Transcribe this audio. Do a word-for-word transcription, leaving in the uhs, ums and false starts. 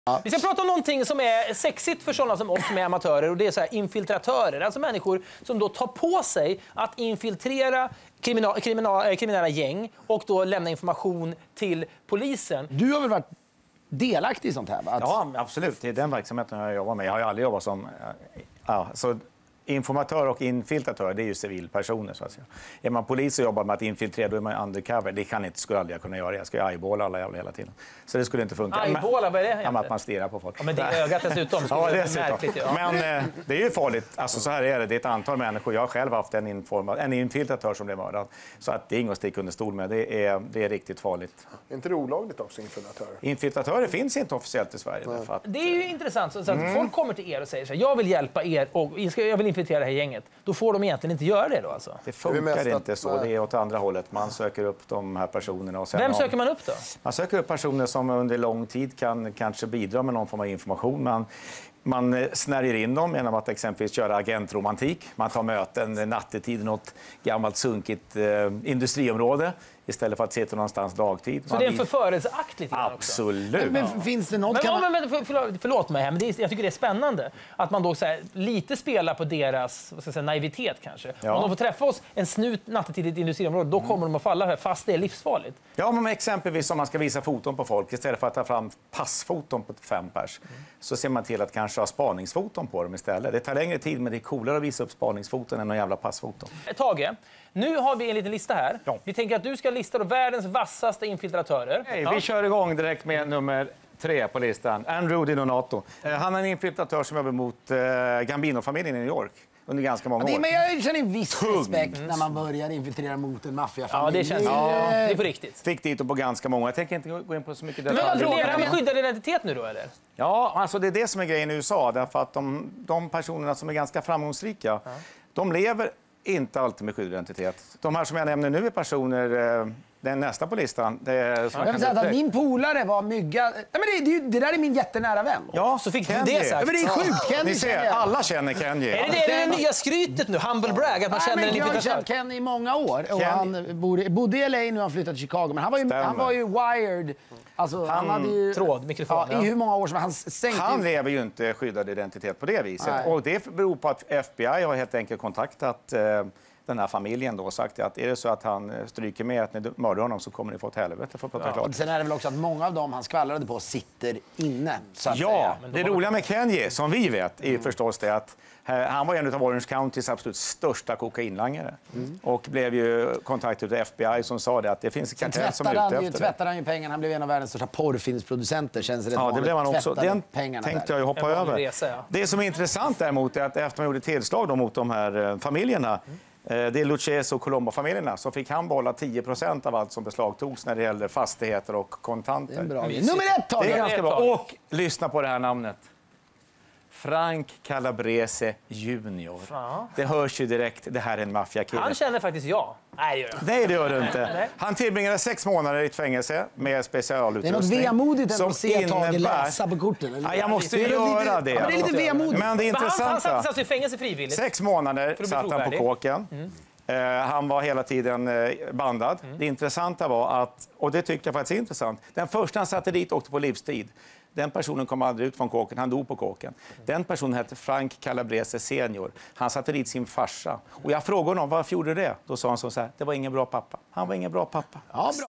Ja. Vi ska prata om någonting som är sexigt för sådana som oss som är amatörer, och det är så här infiltratörer. Alltså människor som då tar på sig att infiltrera krimina, krimina, kriminella gäng och då lämna information till polisen. Du har väl varit delaktig i sånt här? Va? Att... Ja, absolut. Det är den verksamheten jag jobbar med. Jag har ju aldrig jobbat som... Ja, så informatör och infiltratör, det är ju civilpersoner så att säga. Är man polis och jobbar med att infiltrera, då är man undercover. Det kan inte, skulle aldrig kunna göra. Jag ska ju eyeballer alla jävla hela tiden. Så det skulle inte funka. Eyeballer, vad är det? Ja, att man stirrar på folk. Ja, men det är ögat dessutom. Ja, det är dessutom. Märkligt, ja. Men eh, det är ju farligt. Alltså så här är det. Det är ett antal människor. Jag har själv haft en, informa- en infiltratör som blev mördad. Så att det är inget att sticka under stol med. Det är, det är riktigt farligt. Är inte det olagligt också, infiltratörer? Infiltratörer finns inte officiellt i Sverige. Därför att... Det är ju intressant. Så att mm. folk kommer till er och säger så här, jag vill hjälpa er och jag vill infiltrera det här gänget. Då får de egentligen inte göra det då alltså? Det funkar det inte så. Det är åt andra hållet. Man söker upp de här personerna. Och sen Vem söker man upp då? Man söker upp personer som under lång tid kan kanske bidra med någon form av information. Man, man snärjer in dem genom att exempelvis göra agentromantik. Man tar möten nattetid i något gammalt sunkigt eh, industriområde istället för att sitta någonstans dagtid. Så man det är en förförelseakt lite grann också? Absolut. Men, men finns det något... Men, kan man... men, men, förlåt, förlåt mig här, men det är, jag tycker det är spännande att man då så här, lite spelar på deras vad ska jag säga, naivitet kanske. Ja. Om de får träffa oss en snut nattetid i ett industriområde, då kommer mm. de att falla här, fast det är livsfarligt. Ja, men exempelvis om man ska visa foton på folk istället för att ta fram passfoton på fem pers, mm. så ser man till att kanske ha spaningsfoton på dem istället. Det tar längre tid, men det är coolare att visa upp spaningsfoton än någon jävla passfoton. Tage, nu har vi en liten lista här. Ja. Vi tänker att du ska lista då världens vassaste infiltratörer. Hey, ja. Vi kör igång direkt med nummer tre på listan. Andrew Di Donato. Eh, han är en infiltratör som jobbar mot eh, Gambino-familjen i New York under ganska många ja, år. Men jag känner en viss Tung. respekt när man börjar infiltrera mot en maffiafamilj. Ja, det känns ja. det är på riktigt. Fick dit på ganska många. Jag tänker inte gå in på så mycket detaljer. Men varför lever han med skyddad identitet nu då, eller? Ja, alltså det är det som är grejen i U S A. Därför att de, de personerna som är ganska framgångsrika, ja. de lever inte alltid med skyddad identitet. De här som jag nämner nu är personer... Eh, den nästa på listan. Det är jag kan säga att min polare var mygga... Nej, men det, det, det där är min jättenära vän. Ja, så fick Kenji. Det sagt. Ja, men det är sjukt. Kenji, Ni ser, alla känner Kenji. Är det det, är det nya skrytet nu? Humble brag, att man känner en Jag har känt Kenji i många år. Och han bodde, bodde i L A, nu har han flyttat till Chicago. Men han var ju, han var ju wired. Alltså, han, han hade ju... Tråd, mikrofon. Ja, ja. I hur många år som han sänkte... Han lever ju inte skyddad identitet på det viset. Nej. Och det beror på att F B I har helt enkelt kontaktat... Eh, den här familjen då sagt att är det så att han stryker med att ni mördar honom så kommer ni få ett helvete för att prata ja. klart. Sen är det väl också att många av dem han skvallrade på sitter inne. Så att ja, säga. det roliga med Kenji som vi vet är mm. förstås det att han var en av Orange Countys absolut största kokainlangare. Mm. Och blev ju kontaktad av F B I som sa det att det finns en kartell som är ute efter det. Tvättade han ju pengarna. Han blev en av världens största porrfilmsproducenter. Känns det ja, det blev han också. Den tänkte där. jag ju hoppa över. Resa, ja. Det som är intressant däremot är att efter man gjorde tillslag då mot de här familjerna mm. det är Lucchese och Colombo-familjerna, så fick han behålla tio procent av allt som beslagtogs när det gäller fastigheter och kontanter. Det är bra. Nummer ett, Tage! Det är ganska bra. Och lyssna på det här namnet. Frank Calabrese junior. Fan. Det hörs ju direkt, det här är en maffiakille. Han känner faktiskt jag. Nej, det gör han. Nej, det gör du inte. Han tillbringade sex månader i ett fängelse med specialutrustning. Det är något vemodigt att se Tage läsa på korten. Eller? Ja, jag måste ju göra det. Ja, men det är lite vemodigt. Men det är intressant. Han, han satt alltså i fängelse frivilligt. Sex månader satt han på kåken. Mm. Uh, han var hela tiden uh, bandad. Mm. Det intressanta var att, och det tycker jag faktiskt är intressant, den första han satte dit åkte på livstid. Den personen kom aldrig ut från kåken, han dog på kåken. Mm. Den personen hette Frank Calabrese senior. Han satte dit sin farsa. Och jag frågade honom, varför gjorde du det? Då sa han så här, det var ingen bra pappa. Han var ingen bra pappa. Ja, bra.